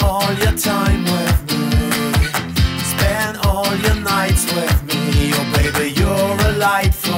all your time with me. Spend all your nights with me. Oh baby, you're a light for